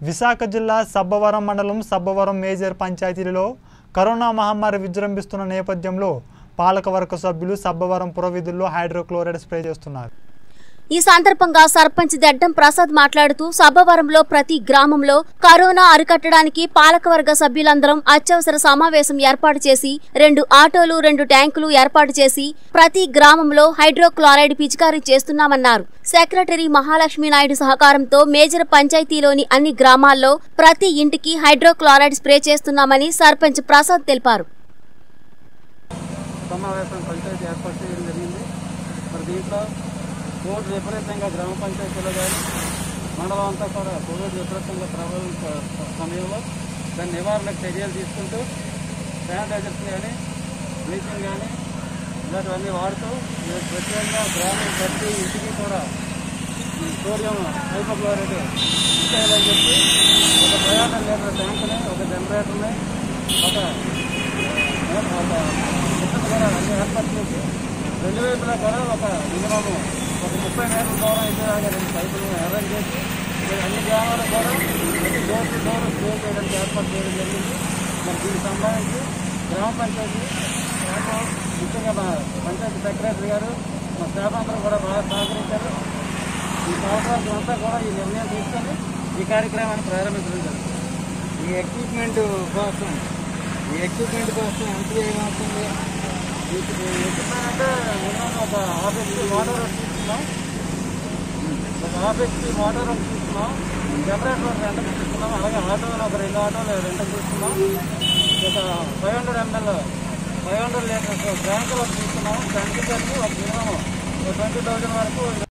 విశాఖ జిల్లా సబ్బవరం మండలం సబ్బవరం మేజర్ పంచాయతీలో కరోనా మహమ్మారి విజృంభిస్తున్న నేపథ్యంలో పాలకవర్గ సభ్యులు సబ్బవరం పురవీధుల్లో హైడ్రోక్లోరైడ్ స్ప్రే చేస్తున్నారు. ఈ సందర్భంగా సర్పంచ్ దెడ్డం ప్రసాద్ మాట్లాడుతూ సబ్బవరంలో ప్రతి గ్రామంలో కరోనా అరికట్టడానికి పాలకవర్గ సభ్యులందరం అత్యవసర సమావేశం ఏర్పాటు చేసి 2 ఆటోలు 2 ట్యాంకులు ఏర్పాటు చేసి ప్రతి గ్రామంలో హైడ్రోక్లోరైడ్ పిచికారీ చేస్తున్నామన్నారు. సెక్రటరీ మహాలక్ష్మి నాయుడు సహకారంతో మేజర్ పంచాయతీలోని అన్ని గ్రామాల్లో ప్రతి ఇంటికి హైడ్రోక్లోరైడ్ స్ప్రే చేస్తున్నామని సర్పంచ్ ప్రసాద్ తెలిపారు. కోవిడ్ విపరీతంగా గ్రామ పంచాయతీలో కానీ మండలం అంతా కూడా కోవిడ్ విపరీతంగా ప్రబలిన సమయంలో దాని నివారణకు చర్యలు తీసుకుంటూ శానిటైజర్స్ కానీ బ్లీచింగ్ కానీ ఇలాంటివన్నీ వాడుతూ ప్రత్యేకంగా గ్రామం ప్రతి ఇంటికి కూడా సోడియం హైపోక్లోరైడ్ ఇచ్చేయాలని చెప్పి ఒక 500 లీటర్ల ట్యాంకుని, ఒక జనరేటర్ని, ఒక సిస్టమ్ కూడా అన్ని ఏర్పాటు చేసి 2 వైపులా కూడా ఒక మినిమం ఒక 30 మీటర్ల దూరం ఇచ్చేలాగా 2 పైపులు అరేంజ్ చేసి అన్ని గ్రామాలు కూడా డోర్ టు డోర్ స్ప్రే చేయడానికి ఏర్పాటు చేయడం జరిగింది. మరి దీనికి సంబంధించి గ్రామ పంచాయతీ ముఖ్యంగా మా పంచాయతీ సెక్రటరీ గారు మా స్టాఫ్ అందరూ కూడా బాగా సహకరించారు. ఈ సంవత్సరాలు అంతా కూడా ఈ నిర్ణయం తీసుకొని ఈ కార్యక్రమాన్ని ప్రారంభించడం జరిగింది. ఈ ఎక్విప్మెంట్ కోసం ఎంత చేయమవుతుంది? అంటే ఒక ఆఫీస్కి మోటార్ ఒకటి తీసుకున్నాం, జనరేటర్ రెంట్కి తీసుకున్నాం, అలాగే ఆటోలు ఒక 2 ఆటోలు రెంట్కి తీసుకున్నాం, ఒక 500 ml 500 లీటర్స్ ట్యాంకులు ఒకటి తీసుకున్నాం. ట్యాంకులకి ఒక మినిమం 20,000 వరకు